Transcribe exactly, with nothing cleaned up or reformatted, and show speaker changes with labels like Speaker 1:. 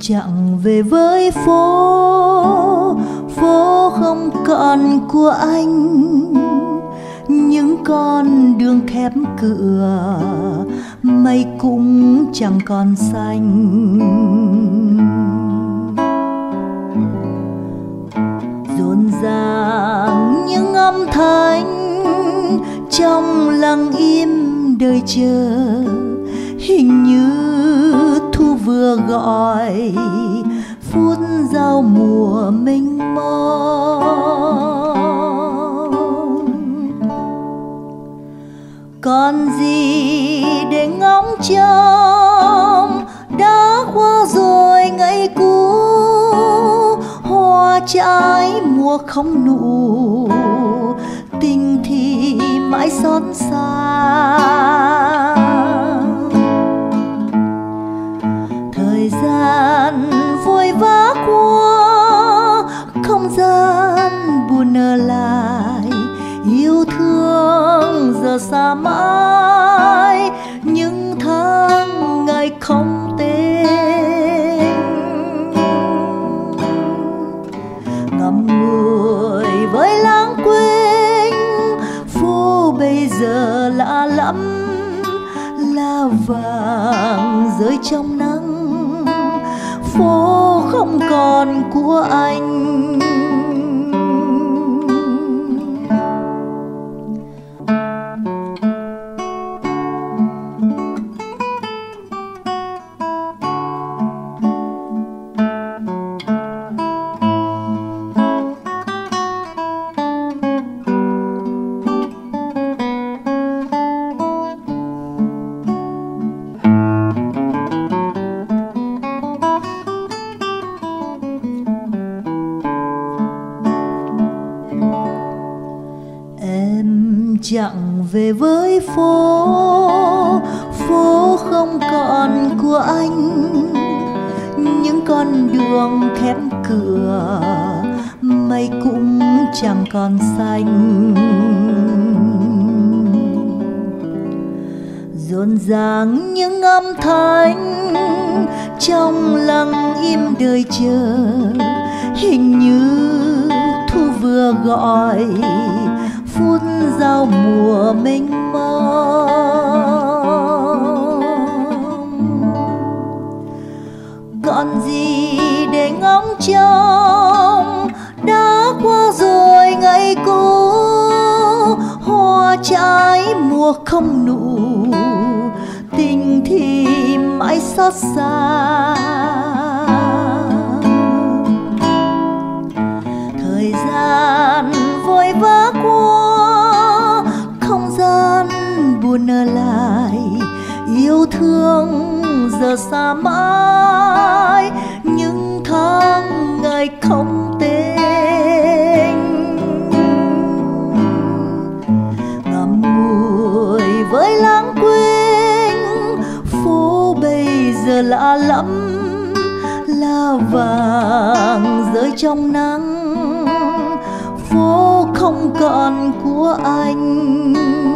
Speaker 1: chẳng về với phố, phố không còn của anh. Những con đường khép cửa, mây cũng chẳng còn xanh. Rộn ràng những âm thanh trong lặng im đời chờ, hình như thu vừa gọi phút giao mùa mênh mông. Còn gì để ngóng trông, đã qua rồi ngày cũ, hoa trái mùa không nụ, tình thì mãi xót xa. Thời gian vội vã qua, không gian buồn ở lại, yêu thương giờ xa mãi, những tháng ngày không tên. Ngậm ngùi với lãng quên, phố bây giờ lạ lắm, lá vàng rơi trong nắng, phố không còn của anh. Chẳng về với phố, phố không còn của anh. Những con đường khép cửa, mây cũng chẳng còn xanh. Rộn ràng những âm thanh trong lặng im đời chờ, hình như thu vừa gọi phút giao mùa mênh mông. Còn gì để ngóng trông, đã qua rồi ngày cũ, hoa trái mùa không nụ, tình thì mãi xót xa. Thời gian vội vã qua, không gian buồn ở lại, yêu thương giờ xa mãi, những tháng ngày không tên. Ngậm ngùi với lãng quên, phố bây giờ lạ lắm, lá vàng rơi trong nắng, phố không còn của anh.